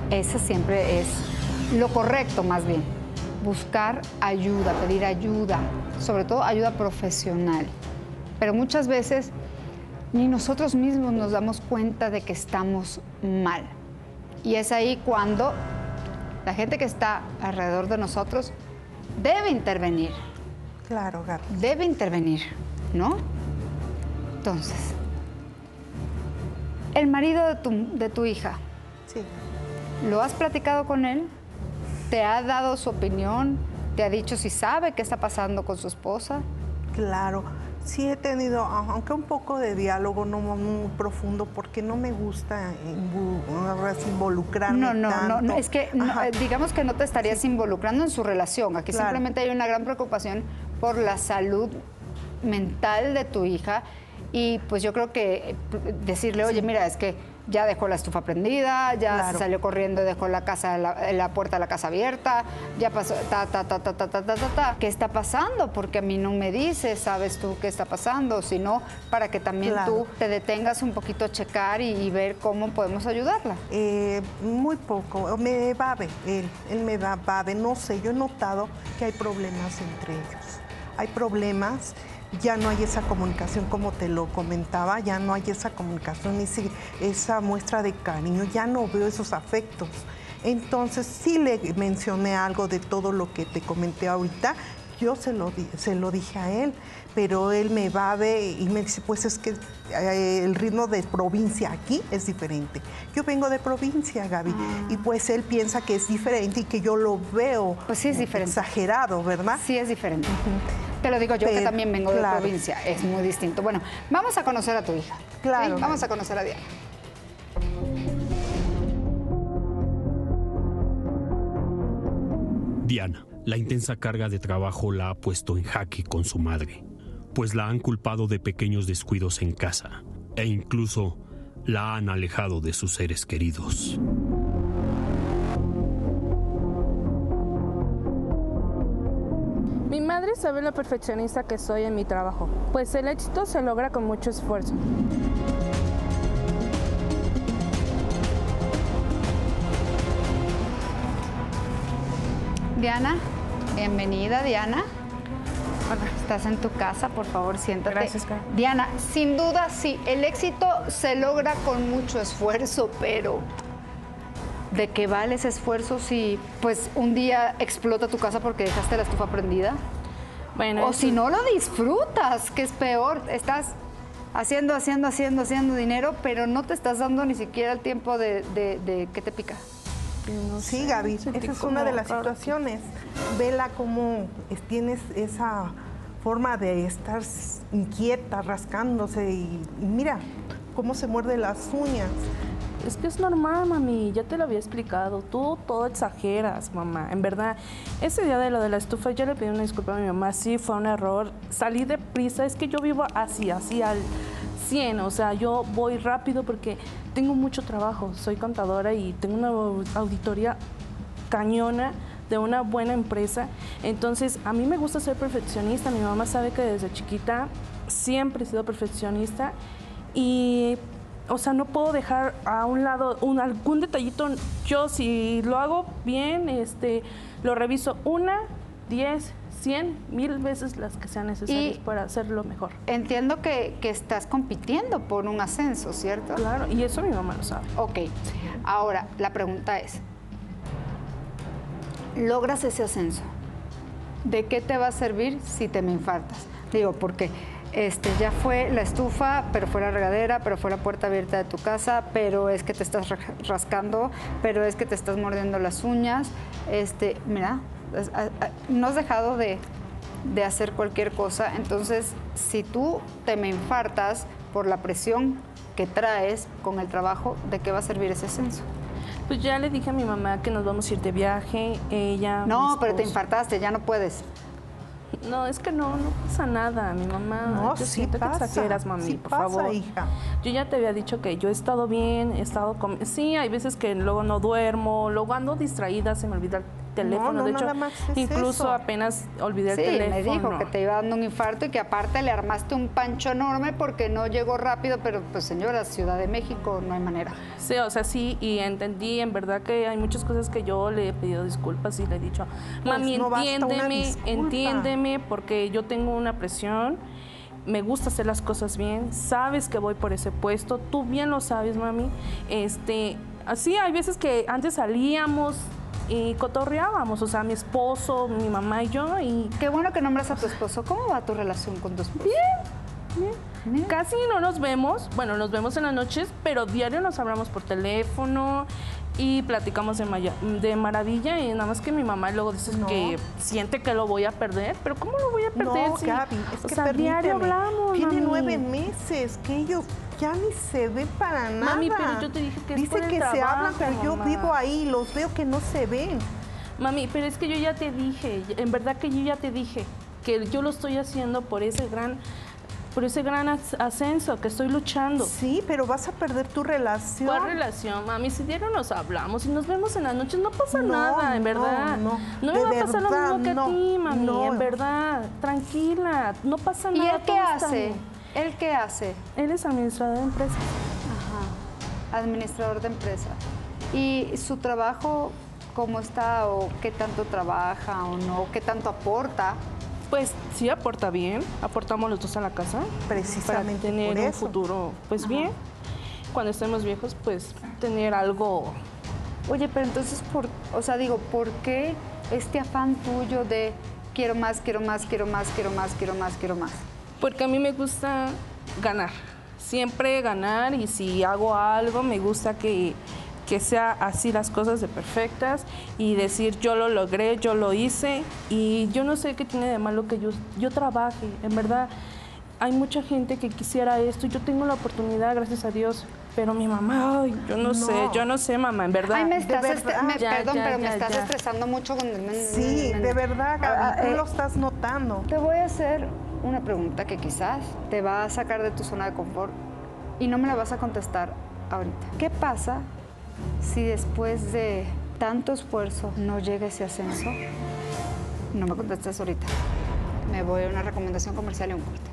ese siempre es lo correcto, más bien. Buscar ayuda, pedir ayuda, sobre todo ayuda profesional. Pero muchas veces ni nosotros mismos nos damos cuenta de que estamos mal. Y es ahí cuando la gente que está alrededor de nosotros debe intervenir. Claro, Gaby. Debe intervenir, ¿no? Entonces, el marido de tu hija, Sí. ¿lo has platicado con él? ¿Te ha dado su opinión? ¿Te ha dicho si sabe qué está pasando con su esposa? Claro, sí he tenido, aunque un poco de diálogo, no muy profundo, porque no me gusta involucrarme tanto. No, es que digamos que no te estarías involucrando en su relación. Aquí Claro. simplemente hay una gran preocupación por la salud mental de tu hija y pues yo creo que decirle, oye, mira, es que ya dejó la estufa prendida, ya Claro. se salió corriendo, dejó la casa, la puerta de la casa abierta, ya pasó, ¿Qué está pasando? Porque a mí no me dices, ¿sabes tú qué está pasando? Sino para que también Claro. tú te detengas un poquito a checar y ver cómo podemos ayudarla. Muy poco, me babe, él me babe, no sé, yo he notado que hay problemas entre ellos. Hay problemas. Ya no hay esa comunicación como te lo comentaba, ya no hay esa comunicación, esa muestra de cariño, ya no veo esos afectos. Entonces sí le mencioné algo de todo lo que te comenté ahorita, yo se lo dije a él, pero él me va a ver y me dice, pues es que el ritmo de provincia aquí es diferente. Yo vengo de provincia, Gaby, y pues él piensa que es diferente y que yo lo veo pues sí es diferente. Exagerado, ¿verdad? Sí es diferente. Te lo digo yo, que también vengo de provincia, es muy distinto. Bueno, vamos a conocer a tu hija. Claro. ¿Sí? Vamos a conocer a Diana. Diana, la intensa carga de trabajo la ha puesto en jaque con su madre, pues la han culpado de pequeños descuidos en casa e incluso la han alejado de sus seres queridos. Mi madre sabe lo perfeccionista que soy en mi trabajo, pues el éxito se logra con mucho esfuerzo. Diana, bienvenida, Diana. Hola. Estás en tu casa, por favor, siéntate. Gracias, Karen. Diana, sin duda, sí, el éxito se logra con mucho esfuerzo, pero ¿de qué vale ese esfuerzo si pues un día explota tu casa porque dejaste la estufa prendida? Bueno, o si no lo disfrutas, que es peor, estás haciendo dinero, pero no te estás dando ni siquiera el tiempo de ¿qué te pica? no Sí, sé, Gaby, sentí esa es como una de las raro. situaciones. Vela cómo tienes esa forma de estar inquieta, rascándose y mira cómo se muerde las uñas. Es que es normal, mami, ya te lo había explicado. Tú todo exageras, mamá. En verdad, ese día de lo de la estufa, yo le pedí una disculpa a mi mamá. Sí, fue un error. Salí deprisa. Es que yo vivo así al 100. O sea, yo voy rápido porque tengo mucho trabajo. Soy contadora y tengo una auditoría cañona de una buena empresa. Entonces, a mí me gusta ser perfeccionista. Mi mamá sabe que desde chiquita siempre he sido perfeccionista y... O sea, no puedo dejar a un lado algún detallito. Yo si lo hago bien, lo reviso 1, 10, 100, 1000 veces las que sean necesarias para hacerlo mejor. Entiendo que estás compitiendo por un ascenso, ¿cierto? Claro, y eso mi mamá lo sabe. Ok, ahora la pregunta es, ¿logras ese ascenso? ¿De qué te va a servir si te me infartas? Digo, porque... ya fue la estufa, pero fue la regadera, pero fue la puerta abierta de tu casa, pero es que te estás rascando, pero es que te estás mordiendo las uñas. Mira, no has dejado de hacer cualquier cosa. Entonces, si tú te me infartas por la presión que traes con el trabajo, ¿de qué va a servir ese ascenso? Pues ya le dije a mi mamá que nos vamos a ir de viaje, ella... No, pero te infartaste, ya no puedes. No, es que no pasa nada, mi mamá. No, yo sí siento pasa, que exageras, mami, sí por pasa, favor. hija. Yo ya te había dicho que yo he estado bien, he estado sí, hay veces que luego no duermo, luego ando distraída, se me olvida el teléfono. No, de hecho, nada más es incluso eso. apenas olvidé Sí, el teléfono. me dijo que te iba dando un infarto y que aparte le armaste un pancho enorme porque no llegó rápido, pero pues señora, Ciudad de México, no hay manera. Sí, o sea, sí, y entendí, en verdad que hay muchas cosas que yo le he pedido disculpas y le he dicho, mami, no basta una entiéndeme, disculpa. entiéndeme, porque yo tengo una presión, me gusta hacer las cosas bien, sabes que voy por ese puesto, tú bien lo sabes, mami. Así hay veces que antes salíamos y cotorreábamos, o sea, mi esposo, mi mamá y yo, y Qué bueno que nombras a tu esposo. ¿Cómo va tu relación con tu esposo? Bien. casi no nos vemos, bueno, nos vemos en las noches, pero diario nos hablamos por teléfono y platicamos de maravilla, y nada más que mi mamá luego dice No. que siente que lo voy a perder, pero ¿cómo lo voy a perder? No, si, Gaby, es o que sea, diario permíteme. hablamos, Tiene mami. 9 meses, que ellos ya ni se ven para nada. Mami, pero yo te dije que es Dice por el que se hablan, trabajo, pero yo mamá. vivo ahí, los veo que no se ven. Mami, pero es que yo ya te dije, en verdad que yo ya te dije que yo lo estoy haciendo por ese gran ascenso, que estoy luchando. Sí, pero vas a perder tu relación. ¿Cuál relación, mami? Si diario nos hablamos y nos vemos en las noches, no pasa nada, en verdad. no. No De me va a pasar lo verdad, mismo que no. a ti, mami, No. en verdad. Tranquila, no pasa ¿Y nada. él qué todo está hace? bien. ¿Él qué hace? Él es administrador de empresas. Ajá, administrador de empresa. ¿Y su trabajo cómo está o qué tanto trabaja o no? ¿Qué tanto aporta? Pues sí aporta bien, aportamos los dos a la casa. Precisamente para tener por un eso. futuro, pues bien. Cuando estemos viejos, pues tener algo. Oye, pero entonces, ¿por qué este afán tuyo de quiero más, quiero más, quiero más, quiero más, quiero más, quiero más? Porque a mí me gusta ganar, siempre ganar, y si hago algo me gusta que sea así las cosas de perfectas y decir yo lo logré, yo lo hice, y yo no sé qué tiene de malo que yo trabaje, en verdad. Hay mucha gente que quisiera esto, yo tengo la oportunidad, gracias a Dios, pero mi mamá, ay, yo no sé, mamá, en verdad. Ay, me estás, verdad. perdón, pero me ya, estás ya. estresando mucho con el... Sí, de verdad, Gaby, tú lo estás notando. Te voy a hacer una pregunta que quizás te va a sacar de tu zona de confort y no me la vas a contestar ahorita. ¿Qué pasa si después de tanto esfuerzo no llega ese ascenso? No me contestes ahorita. Me voy a una recomendación comercial y un corte.